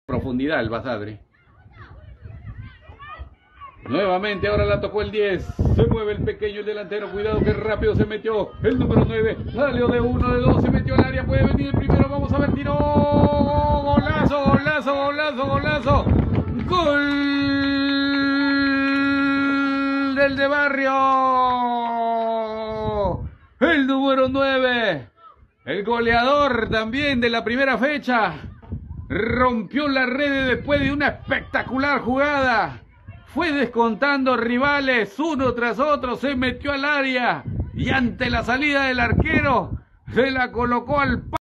Profundidad el Basadre. Nuevamente, ahora la tocó el 10. Se mueve el pequeño, el delantero. Cuidado que rápido se metió. El número 9. Salió de 1, de 2. Se metió al área. Puede venir el primero. Vamos a ver. Tiró. Golazo, golazo, golazo, golazo. Gol del de Barrio. El número 9. El goleador también de la primera fecha. Rompió las redes después de una espectacular jugada. Fue descontando rivales uno tras otro, se metió al área y ante la salida del arquero se la colocó al